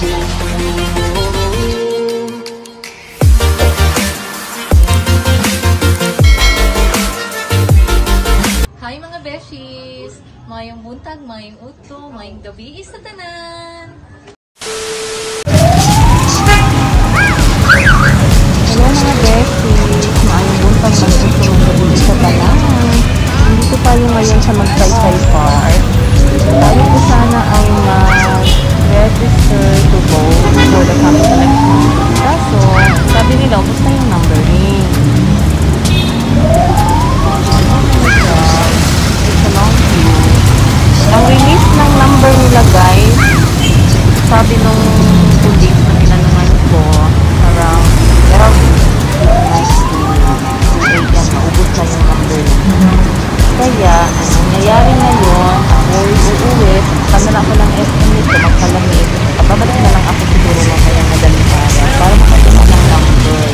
Hi mga beshies! Mayong buntag, mayong utto, mayong gabi sa tanan! Hello mga beshies! Mayong buntag, mayong utto, mayong gabi sa tanan! Nandito tayo ngayon sa Magsaysay Park. Tayo po sana ay mag-register to vote for the campus election. Kaso, sabi nila, ubos na yung numbering. Ang release ng number nila guys, sabi nung police na tinanungan ko, around 12:08 yan, maubos na yung number. Kaya, ang nangyayari ngayon, ako uuwi, punta na ako ng SM nito, magpalamig, babalik na lang ako siguro mamaya madaling araw, para makatuna ng number.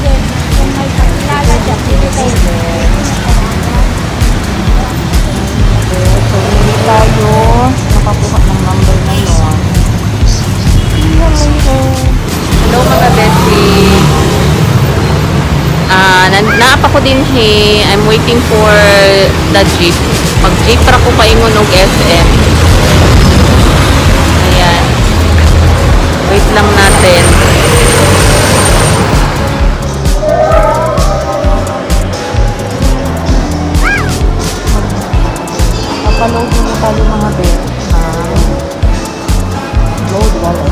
So, hindi tayo nakakuha ng number ngayon. Hello mga bestie. Naapa ko din I'm waiting for the jeep. Pag jeep para ko paingon og SM. Ayan. Wait lang natin. Papaload muna tayo mga bet. Load wallet.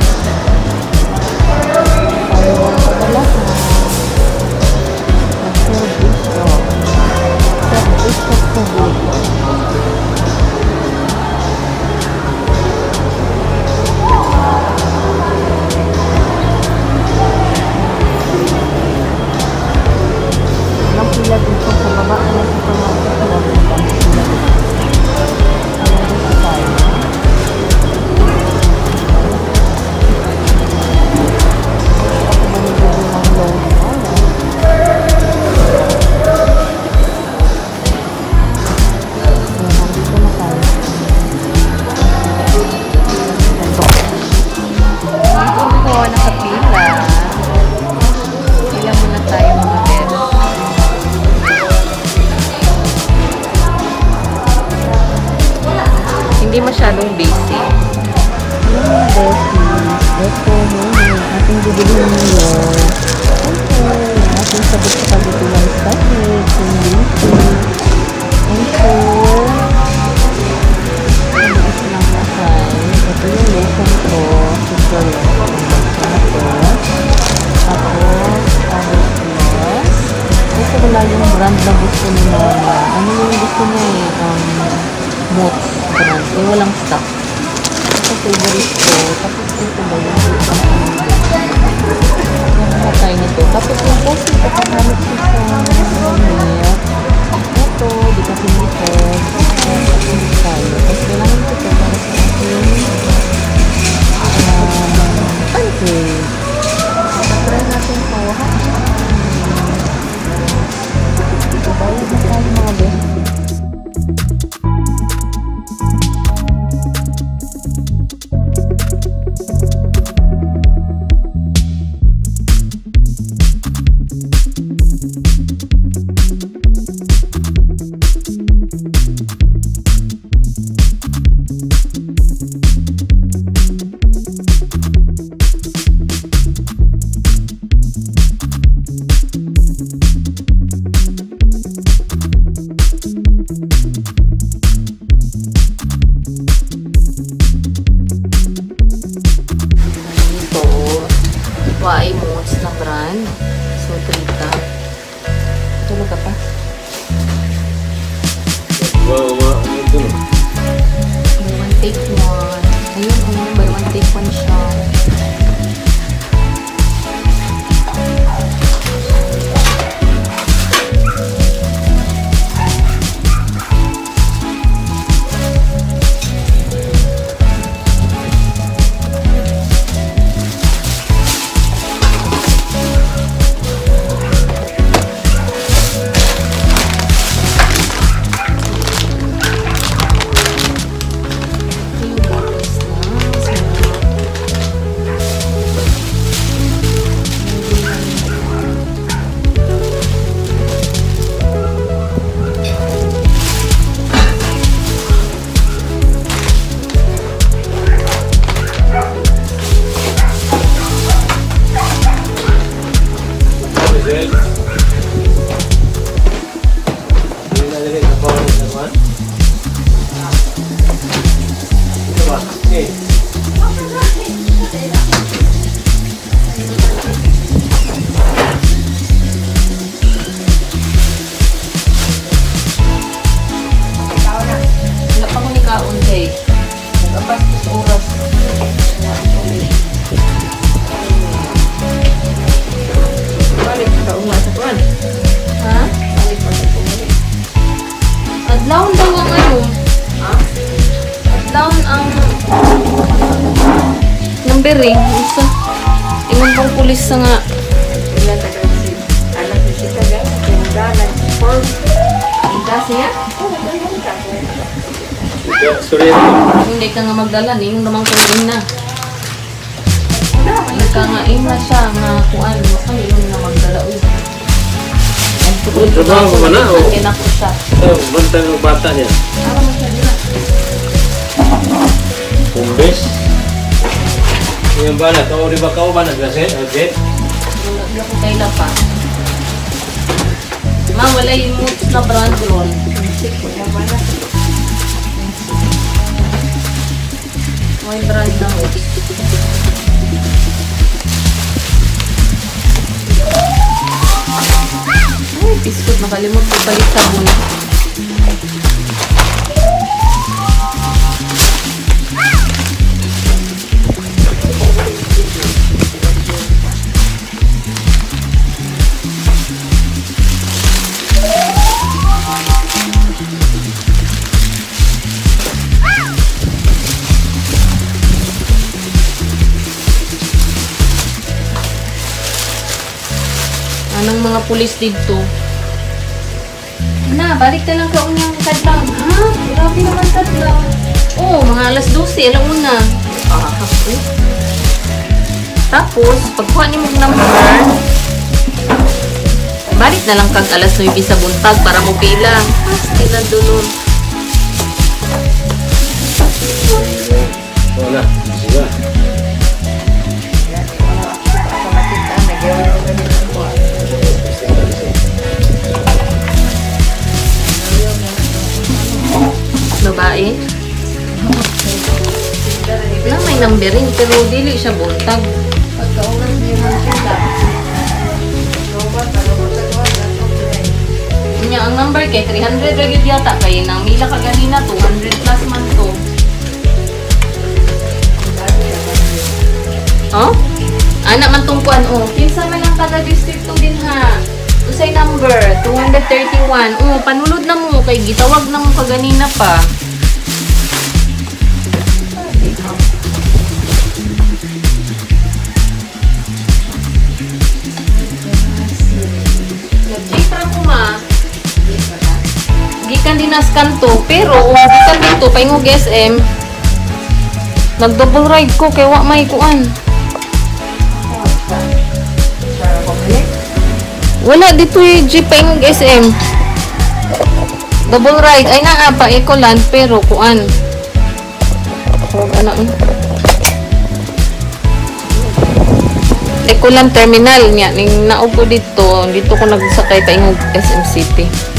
Tayo ang padalas na service job. Service job po dito. Walang pila dito sa baba na supermarket. Walang pila dito. Hindi masyadong busy. Yung besties, ito muna ating bibilihin ngayon. Okay, ating sabot sa kalitulang sausage, yung busy. And sure, ang is lang nakay. Ito yung lesson ko, tutorial. Tapos, ito wala yung brand na gusto ni Mama. Ano yung gusto niya Mots brand. Walang stock. Ito favorite ko. Tapos ito ba yung matay nito. Tapos yung post ito paghamit ko sa milk. Ito, di kasi nito. Tapos kailangan ko ito para sa aking pancake. Try natin po. Ito ba yung matay mga best? Waay Mots na brand. So, 3 tulog ka pa? Buy one take one. Ayun, buy one take one siya. number eh. Isa. Ingon pang pulis sa nga. Ilan ka daw si anak ni si Kaga, tindalan, for ida siya. Sorry. Hindi ka nga magdala, yung naman kung na. Nagkangain na siya nga kuan mo kami yung na magdala. Trabaho ko ba na? Kina ko siya. Bantay ng bata niya. Para mo siya dila. Kumbes. Yung bana, kau di ba kau bana kasi? Okay. Wala ko kaila pa. Ma, wala yung moods na brand ron. May brand na moods. Ay, biskot. Nakalimot ko balik sabon. Anong mga pulis dito? Na, balik na lang ka unyang kadlaw. Ha? Grabe naman kadlaw. Oo, mga alas 12, alam mo na. Tapos, pagkuha niyo mong number, balik na lang kag alas 9 sa buntag para mo pila. Pila dulon. Wala. Sige. Babae. Na may numbering pero dili siya buntag. Pagkaulan niya man sila. Nya ang number kay 300 ra gyud yata kay nang mila ka ganina 200 plus man to. Oh? Anak man tong kuan oh. Kinsa man lang kada distrito din ha. Usay number 231. Oh, panulod na mo kay gitawag na mo kaganina pa. Nag-check ko ma. Gikan din as kanto, pero gikan dito paingog SM. Nag-double ride ko kay wa may kuan. Wala dito yung jeep paingog SM. Double ride ay naa pa Ecoland pero kuan. Ano Ecoland terminal niya ning naupo dito ko nagsakay paingog SM City.